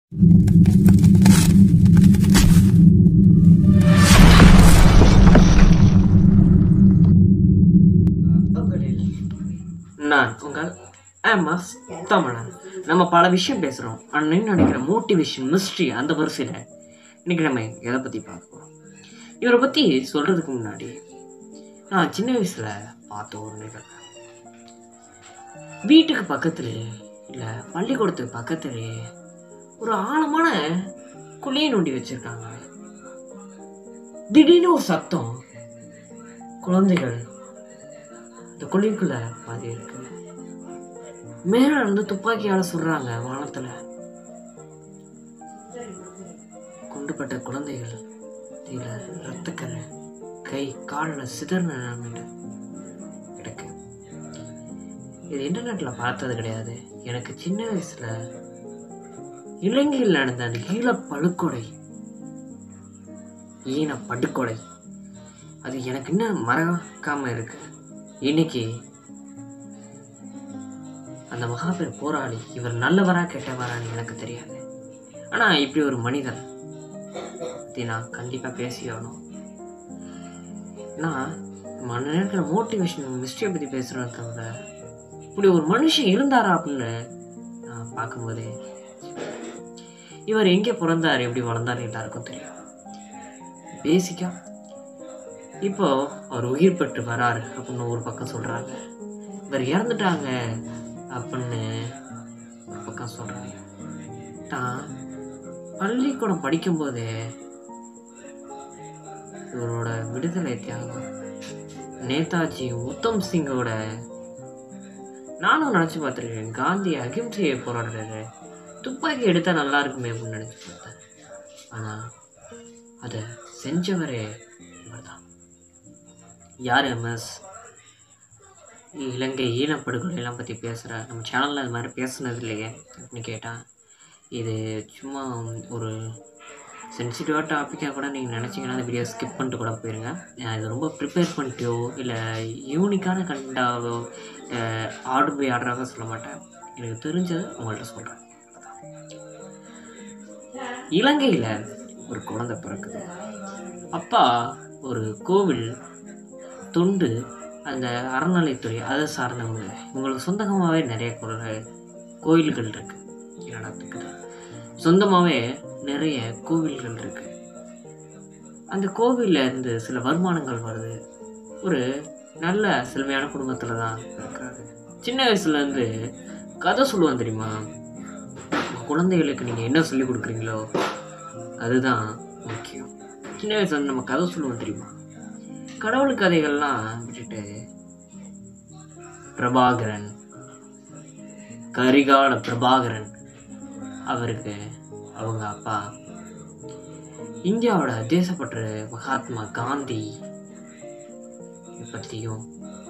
உங்களில் நான் உங்கள் எம்எஸ் தமிழன். நம்ம பல விஷயம் பேசுகிறோம். அன்னைக்கு நினைக்கிற மோட்டிவேஷன் மிஸ்ட்ரி அந்த வரிசையில் இன்னைக்கு நம்ம எதை பற்றி பார்ப்போம். இவரை பற்றி சொல்கிறதுக்கு முன்னாடி நான் சின்ன வயசில் பார்த்த ஒரு நிகழ்வு. வீட்டுக்கு பக்கத்துலேயே இல்லை பள்ளிக்கூடத்துக்கு பக்கத்துலேயே ஒரு ஆழமான குழியை நோண்டி வச்சுருக்காங்க. திடீர்னு ஒரு சத்தம். குழந்தைகள் இந்த குழிக்குள்ள பாதி இருக்கு. மேல இருந்து துப்பாக்கியால சுடுறாங்க. வானத்துல கொண்டுபட்ட குழந்தைகள் ரத்தக்கரை கை காலில் சிதறின நிலைமையில கிடக்கு. இது இன்டர்நெட்ல பார்த்தது கிடையாது. எனக்கு சின்ன வயசுல இலங்கையில் நடந்த அந்த ஈழ படுகொலை அது எனக்கு இன்னும் மறக்காம இருக்கு. இன்னைக்கு அந்த மகாபெரும் போராளி இவர் நல்லவரா கெட்டவரான்னு எனக்கு தெரியாது. ஆனா இப்படி ஒரு மனிதர் நான் கண்டிப்பா பேசியாகணும். நான் மன நேரத்தில் மோட்டிவேஷன் மிஸ்டரியை பத்தி பேசுறேன் தவிர இப்படி ஒரு மனுஷன் இருந்தாரா அப்படின்னு நான் பார்க்கும்போதே இவர் எங்கே பிறந்தார் எப்படி வளர்ந்தார் எல்லாருக்கும் தெரியும். பேசிக்கா இப்போ அவர் உயிர் பெற்று வராரு அப்படின்னு ஒரு பக்கம் சொல்றாங்க. இவர் இறந்துட்டாங்க அப்படின்னு ஒரு பக்கம் சொல்றாங்க. தான் பள்ளிக்கூடம் படிக்கும்போது இவரோட விடுதலை தியாகம் நேதாஜி உத்தம் சிங்கோட நானும் நினைச்சு பார்த்துருக்கேன். காந்தி அகிம்சையை போராடுறாரு, துப்பாக்கி எடுத்தா நல்லா இருக்குமே அப்படின்னு நினைச்சு பார்த்தேன். ஆனா அதை செஞ்சவரே இவர்தான். யார் எம்எஸ்? இலங்கை ஈழப்படுகொலையெல்லாம் பற்றி பேசுகிற நம்ம சேனலில் அது மாதிரி பேசுனது இல்லையே அப்படின்னு கேட்டான். இது சும்மா ஒரு சென்சிட்டிவாக டாப்பிக்காக கூட நீங்கள் நினச்சிங்கன்னா அந்த வீடியோ ஸ்கிப் பண்ணிட்டு கூட போயிருங்க. இது ரொம்ப ப்ரிப்பேர் பண்ணிட்டோ இல்லை யூனிக்கான கண்டாவோ ஆர்டர் போய் ஆர்டராக சொல்ல மாட்டேன். எனக்கு தெரிஞ்சதை உங்கள்கிட்ட சொல்கிறேன். இலங்கையில் ஒரு குழந்தை பிறக்குது. அப்பா ஒரு கோவில் தொண்டு, அந்த அறநிலைத்துறை அதை சார்ந்தவங்க. இவங்களுக்கு சொந்தமாகவே நிறைய கோயில்கள் இருக்கு. நடத்துக்கு சொந்தமாகவே நிறைய கோவில்கள் இருக்கு. அந்த கோவிலில் இருந்து சில வருமானங்கள் வருது. ஒரு நல்ல செழுமையான குடும்பத்தில் தான் இருக்கிறாரு. சின்ன வயசுலேருந்து கதை சொல்லுவான் தெரியுமா? குழந்தைகளுக்கு நீங்கள் என்ன சொல்லி கொடுக்குறீங்களோ அதுதான் முக்கியம். சின்ன வயசுல வந்து நம்ம கதை சொல்லுவோம் தெரியுமா? கடவுள் கதைகள்லாம் விட்டுட்டு பிரபாகரன், கரிகால பிரபாகரன், அவருக்கு அவங்க அப்பா இந்தியாவோட தேசப்பற்று மகாத்மா காந்தி பற்றியும்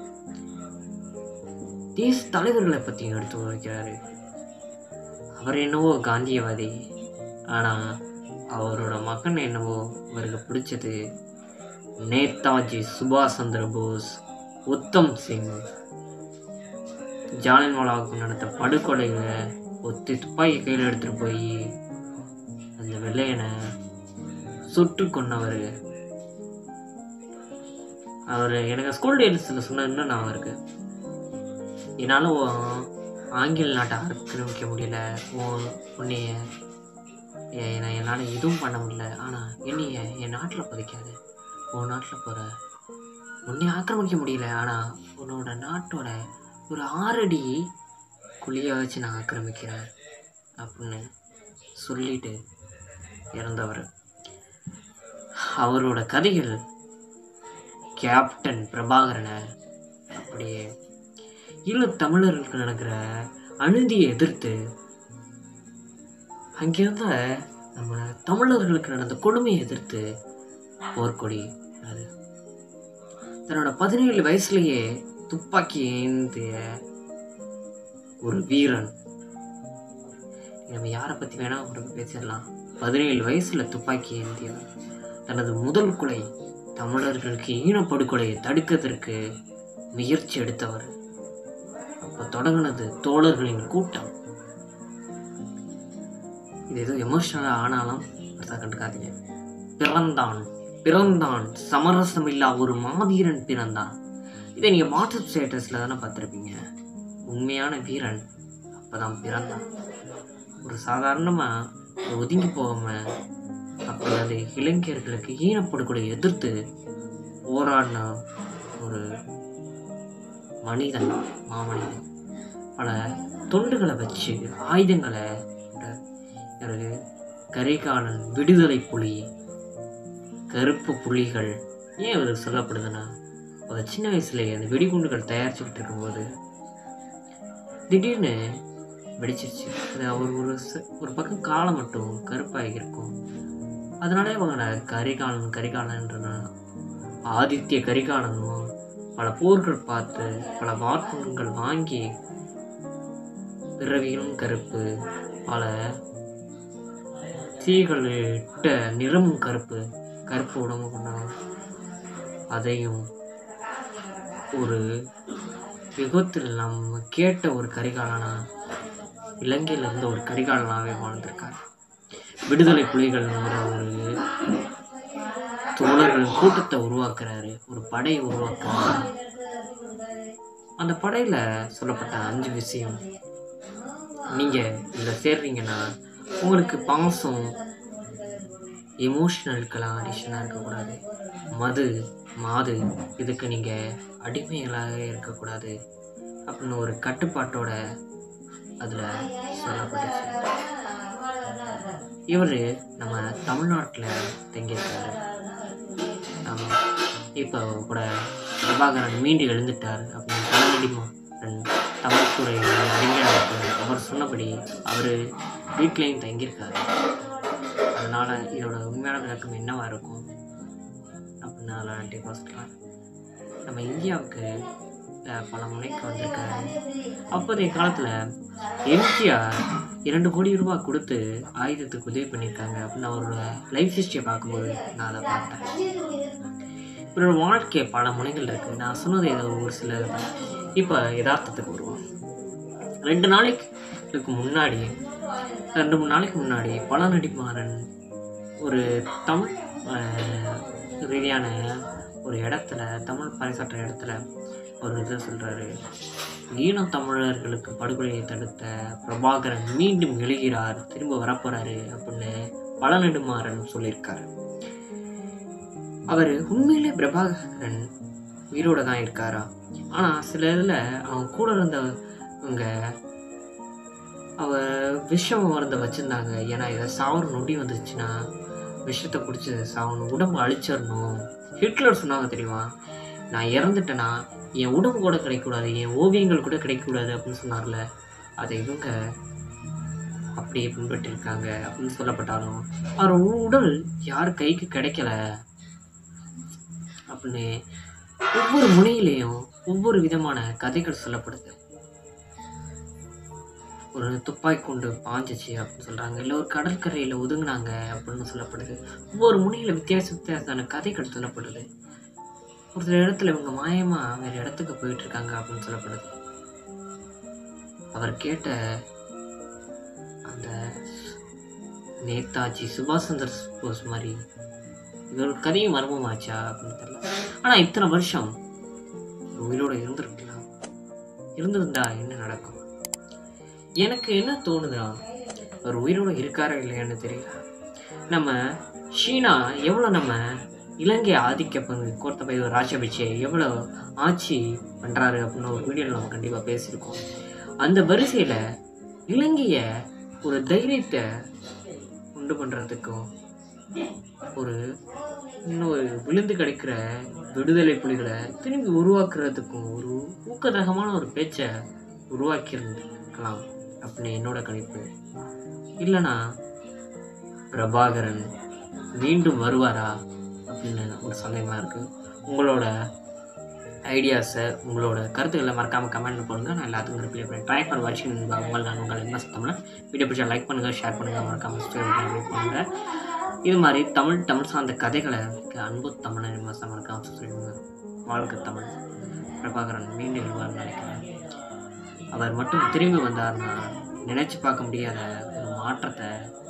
தேச தலைவர்களை பற்றியும் எடுத்து வைக்கிறாரு. அவர் என்னவோ காந்தியவாதி, ஆனால் அவரோட மகன் என்னவோ அவருக்கு பிடிச்சது நேதாஜி சுபாஷ் சந்திர போஸ், உத்தம் சிங், ஜாலியன்வாலாவுக்கு நடத்த படுகொலைகளை ஒத்தி துப்பாக்கி கையில் எடுத்துட்டு போய் அந்த வெள்ளையனை சுட்டு கொண்டவர். அவர் எனக்கு ஸ்கூல் டேஸில் சொன்ன இன்னும் நான் இருக்கு. என்னால் ஆங்கில நாட்டை ஆக்கிரமிக்க முடியல, உன்னைய என்னால் எதுவும் பண்ண முடியல, ஆனால் என்னைய என் நாட்டில் பதிக்காது. உன் நாட்டில் போகிற உன்னை ஆக்கிரமிக்க முடியல, ஆனால் உன்னோட நாட்டோட ஒரு 6 அடி குழியை வச்சு நான் ஆக்கிரமிக்கிறேன் அப்படின்னு சொல்லிட்டு இறந்தவர். அவரோட கதைகள் கேப்டன் பிரபாகரனை அப்படியே ஈழத்தமிழர்களுக்கு நடக்கிற அநீதியை எதிர்த்து அங்கிருந்த நம்ம தமிழர்களுக்கு நடந்த கொடுமையை எதிர்த்து போர்க்கொடி. அது தன்னோட 17 வயசுலேயே துப்பாக்கி ஏந்திய ஒரு வீரன். நம்ம யாரை பற்றி வேணா ஒரு பேசிடலாம். 17 வயசில் துப்பாக்கி ஏந்தியவர். தனது முதல் கொலை தமிழர்களுக்கு ஈனப்படுகொலையை தடுக்கிறதுக்கு முயற்சி எடுத்தவர். அப்போ தொடங்கினது தோழர்களின் கூட்டம். இது எதுவும் எமோஷ்னலாக ஆனாலும் பெருசாக கண்டுக்காதீங்க. பிறந்தான் பிறந்தான் சமரசமில்லா ஒரு மாவீரன் பிறந்தான். இதை நீங்கள் வாட்ஸ்அப் ஸ்டேட்டஸில் தானே பார்த்துருப்பீங்க. உண்மையான வீரன் அப்போ தான் பிறந்தான். ஒரு சாதாரணமாக ஒதுங்கி போகாமல் அப்போது இளைஞர்களுக்கு ஈனப்படுகொலை எதிர்த்து போராடின ஒரு மனிதன், மாமனிதன். பல தொண்டுகளை வச்சு ஆயுதங்களை கரிகாலன், விடுதலை புலி, கருப்பு புலிகள். ஏன் அவர் சொல்லப்படுதுன்னா, ஒரு சின்ன வயசுலேயே அந்த வெடிகுண்டுகள் தயாரிச்சுக்கிட்டு இருக்கும்போது திடீர்னு வெடிச்சிருச்சு. அது அவர் ஒரு பக்கம் காலம் மட்டும் கருப்பாக இருக்கும். அதனாலே அவங்கள கரிகாலன்றனா ஆதித்ய கரிகாலனும் பல போர்கள் பார்த்து பல வாக்குகள் வாங்கி பிறவியும் கருப்பு, பல தீகளிட்ட நிறமும் கருப்பு உடம்பு கொண்டாலும் அதையும் ஒரு யுகத்தில் நம்ம கேட்ட ஒரு கரிகாலனா இலங்கையில் இருந்த ஒரு கரிகாலனாகவே வாழ்ந்திருக்கார். விடுதலை புலிகள்ங்கிற ஒரு தோழர்கள் கூட்டத்தை உருவாக்குறாரு, ஒரு படையை உருவாக்குறாரு. அந்த படையில் சொல்லப்பட்ட 5 விஷயம். நீங்கள் இதில் சேர்றீங்கன்னா உங்களுக்கு பாசம், எமோஷ்னலுக்கெல்லாம் அடிஷனாக இருக்கக்கூடாது. மாது இதுக்கு நீங்கள் அடிமைகளாக இருக்கக்கூடாது அப்படின்னு ஒரு கட்டுப்பாட்டோட அதில் சொல்லப்பட்டுச்சு. இவர் நம்ம தமிழ்நாட்டில் தங்கியிருக்காரு. இப்போ கூட பிரபாகரன் மீண்டு எழுந்துட்டார் அப்படின்னு கலைஞடிமாறன் தமிழ்துறை அறிஞர் அவர் சொன்னபடி அவர் வீட்லேயும் தங்கியிருக்காரு. அதனால் இதோட உண்மையான விளக்கம் என்னவாக இருக்கும் அப்படின்னு அதெல்லாம் கண்டிப்பாக சொல்லலாம். நம்ம இந்தியாவுக்கு பல முனைக்கு வந்திருக்காரு. அப்போதைய காலத்தில் எம்ஜிஆர் 2 கோடி ரூபாய் கொடுத்து ஆயுதத்துக்கு உதவி பண்ணியிருக்காங்க அப்படின்னு அவரோட லைஃப் ஹிஸ்டரியை பார்க்கும்போது நான் அதை பார்த்தேன். இவரோட வாழ்க்கை பல முனைகள் இருக்குது. நான் சொன்னது ஏதோ ஒரு சில தான். இப்போ யதார்த்தத்துக்கு வருவோம். 2 3 நாளைக்கு முன்னாடி பழநடிமாறன் ஒரு தமிழ் ரீதியான ஒரு இடத்துல, தமிழ் பறைசாற்ற இடத்துல ஒரு இதை சொல்கிறாரு. ஈழம் தமிழர்களுக்கு படுகொலையை தடுத்த பிரபாகரன் மீண்டும் எழுகிறார், திரும்ப வரப்போகிறாரு அப்படின்னு பழநெடுமாறன் சொல்லியிருக்காரு. அவர் உண்மையிலே பிரபாகரன் உயிரோடு தான் இருக்காரா? ஆனால் சில இதில் அவங்க கூட இருந்தவங்க விஷம் மருந்தை வச்சுருந்தாங்க. ஏன்னா இதை சாவர நொடி வந்துருச்சுன்னா விஷத்தை பிடிச்சி சாவணும், உடம்பு அழிச்சிடணும். ஹிட்லர் சொன்னாங்க தெரியுமா, நான் இறந்துட்டேன்னா என் உடம்பு கூட கிடைக்கக்கூடாது, என் ஓவியங்கள் கூட கிடைக்கக்கூடாது அப்படின்னு சொன்னார்ல. அதை இவங்க அப்படியே பின்பற்றிருக்காங்க அப்படின்னு சொல்லப்பட்டாலும் அவர் உடல் யார் கைக்கு கிடைக்கல அப்படின்னு ஒவ்வொரு முனையிலையும் ஒவ்வொரு விதமான கதைகள் சொல்லப்படுது. ஒரு துப்பாக்கி கொண்டு பாஞ்சிச்சு அப்படின்னு சொல்கிறாங்க, இல்லை ஒரு கடற்கரையில் ஒதுங்கினாங்க அப்படின்னு சொல்லப்படுது. ஒவ்வொரு முனையில் வித்தியாசமான கதைகள் சொல்லப்படுது. ஒரு சில இடத்துல இவங்க மாயமாக வேறு இடத்துக்கு போயிட்டுருக்காங்க அப்படின்னு சொல்லப்படுது. அவர் கேட்ட அந்த நேதாஜி சுபாஷ் சந்திர போஸ் மாதிரி இவர் கதையும் மர்மமாச்சா அப்படின்னு தெரியல. ஆனால் இத்தனை வருஷம் உயிரோடு இருந்திருந்தா என்ன நடக்கும்? எனக்கு என்ன தோணுதா, அவர் உயிரோடு இருக்காரா இல்லையான்னு தெரியல. நம்ம சீனா எவ்வளோ நம்ம இலங்கை ஆதிக்க பங்கு கோத்தபய ராஜபக்சே எவ்வளோ ஆட்சி பண்ணுறாரு அப்படின்னு ஒரு வீடியோவில் நம்ம கண்டிப்பாக பேசியிருக்கோம். அந்த வரிசையில் இலங்கையை ஒரு தைரியத்தை உண்டு பண்ணுறதுக்கும் இன்னொரு விழுந்து கிடைக்கிற விடுதலை புலிகளை திரும்பி உருவாக்குறதுக்கும் ஒரு ஊக்கரகமான ஒரு பேச்சை உருவாக்கியிருக்கலாம் அப்படின்னு என்னோட கணிப்பு. இல்லைனா பிரபாகரன் மீண்டும் வருவாரா அப்படின்னு ஒரு சந்தேகமாக இருக்குது. உங்களோட ஐடியாஸை, உங்களோட கருத்துக்களை மறக்காமல் கமெண்ட் பண்ணுங்கள். நான் எல்லாத்துக்கும் ரிப்ளை பண்ணேன். ட்ரை ஃபார் வாட்சிங். நான் உங்கள் MS தமிழன். வீடியோ பிடிச்சா லைக் பண்ணுங்கள், ஷேர் பண்ணுங்கள், மறக்காமல் சப்ஸ்கிரைப் பண்ணுங்கள். இது மாதிரி தமிழ் சார்ந்த கதைகளை அன்பு தமிழன் MS மறக்காமல் சப்ஸ்கிரைப் பண்ணுங்கள். வாழ்க்கை தமிழ். பிரபாகரன் மீண்டும் எழுவார்னு நினைக்கிறேன். அவர் மட்டும் திரும்பி வந்தார்னா நினச்சி பார்க்க முடியாத ஒரு மாற்றத்தை